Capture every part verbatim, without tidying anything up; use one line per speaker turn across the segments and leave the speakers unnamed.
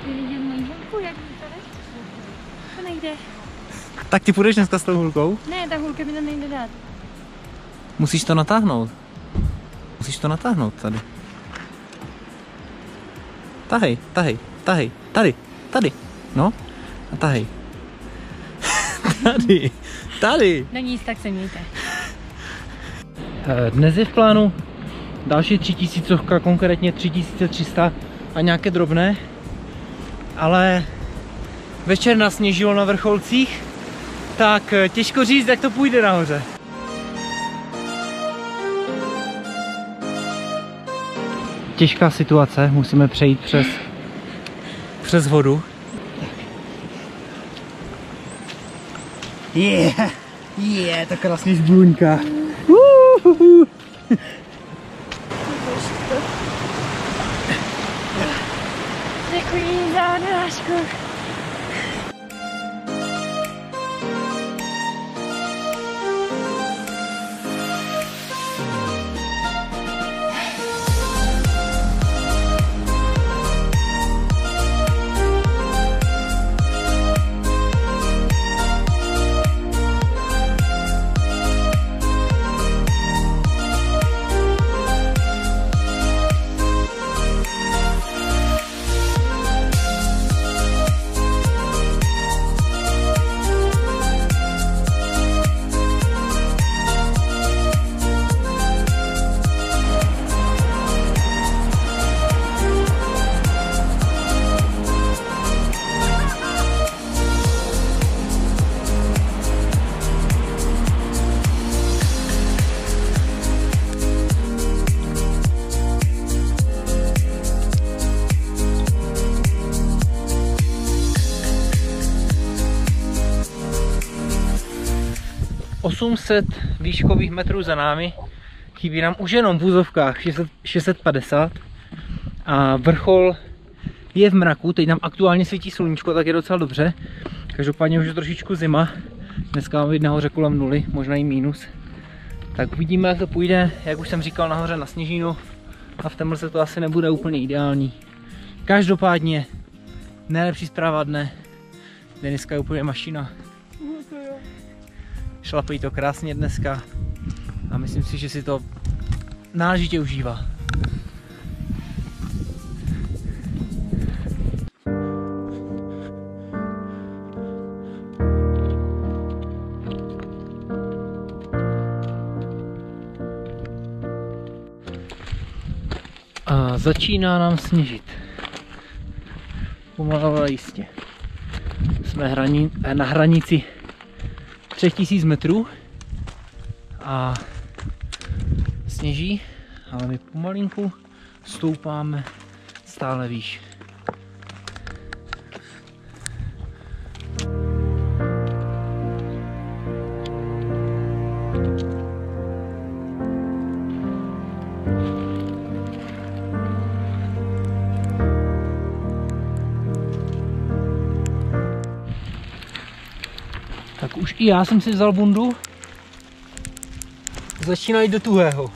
vidět mojí hulku, jak mi to nechce. To nejde.
Tak ty půjdeš dneska s tou hulkou?
Ne, ta hulka mi to nejde dát.
Musíš to natáhnout. Musíš to natáhnout tady. Tahej, tahej, tahej, tady, tady, no, a tahej. Tady, tady.
No nic, tak se mějte.
Dnes je v plánu další tři tisícovka, konkrétně tři tisíce tři sta a nějaké drobné, ale večer nasněžilo na vrcholcích, tak těžko říct, jak to půjde nahoře. Těžká situace, musíme přejít přes, přes vodu. Je, yeah, je, yeah, to krásný zbluňka. Uhuhu.
Děkuji za narážku.
osm set výškových metrů za námi, chybí nám už jenom v úzovkách šest set padesát a vrchol je v mraku, teď nám aktuálně svítí sluníčko, tak je docela dobře. Každopádně už je trošičku zima, dneska mám být nahoře kolem nuly, možná i mínus. Tak uvidíme, jak to půjde, jak už jsem říkal, nahoře na sněžínu a v té mlze to asi nebude úplně ideální. Každopádně nejlepší zpráva dne, Deniska je úplně mašina. Šlapí to krásně dneska a myslím si, že si to náležitě užívá. A začíná nám sněžit. Pomalu, ale jistě. Jsme hrani na hranici tři tisíce metrů a sněží, ale my pomalinku stoupáme stále výš. Tak už i já jsem si vzal bundu. Začíná jít do tuhého.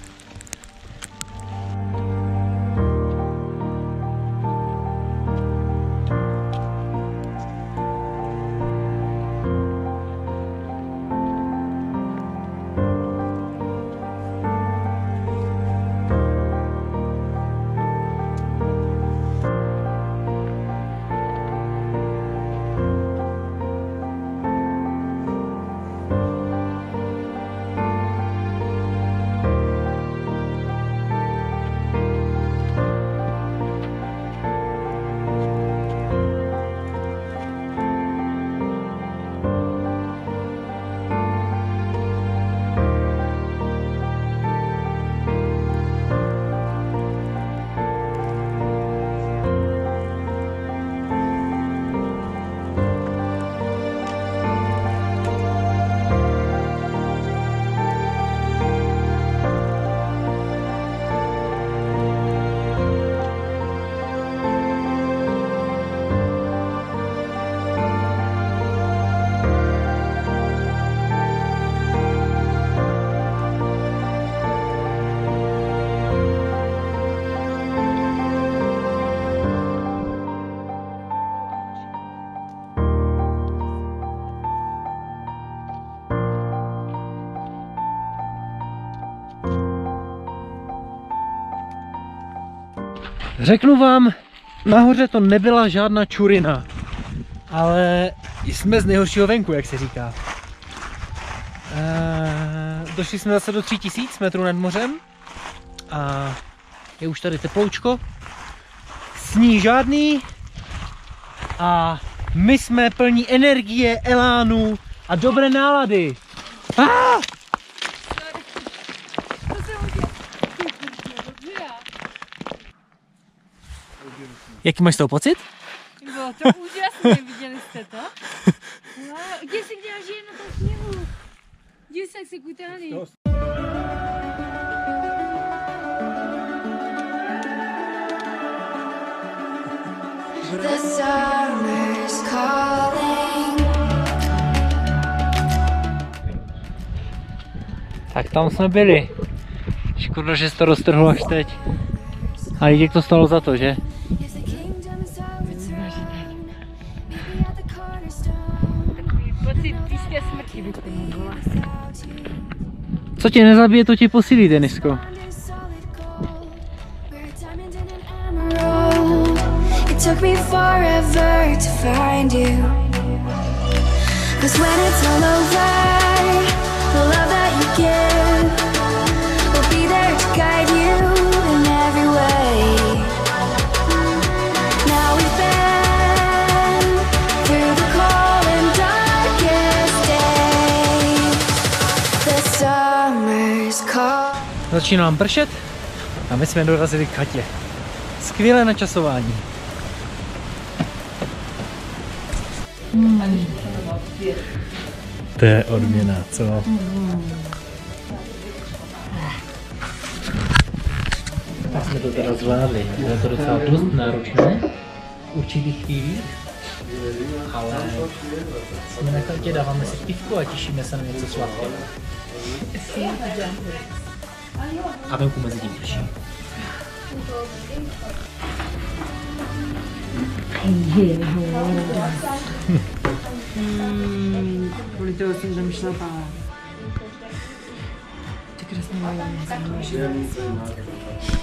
Řeknu vám, nahoře to nebyla žádná čurina, ale jsme z nejhoršího venku, jak se říká. E, došli jsme zase do tří tisíc metrů nad mořem a je už tady teploučko, sní žádný a my jsme plní energie, elánu a dobré nálady. Ah! Jaký máš z toho pocit?
Bylo to úžasné, viděli jste to? Wow, kde se kde žije na tom sněhu? Kde se jak se kutány?
The summer's calling.
Tak tam jsme byli. Škoda, že se to roztrhlo až teď. A jak to stalo za to, že?
If the kingdom is overthrown, maybe at the cornerstone.
Takový pocit blízké smrti by to bylo.
Co tě nezabije, to tě posílí, Denisko.
Under solid gold, where a diamond and an emerald. It took me forever to find you. 'Cause when it's all over, the love that you give will be there to guide you in every way. Now we've been through the cold and darkest days. The summer's call.
Začíná nám pršet a my jsme dorazili k chatě. Skvělé načasování. Hmm. To je odměna, co? Tak jsme to teda zvládli. Bylo to docela dost náročné v určitých chvílích, ale jsme na chatě, dáváme si pivko a těšíme se na něco sladkého. A venku mezi tím prší.
Hmm, kvůli toho jsem tam šla pát. Tak krásně mají.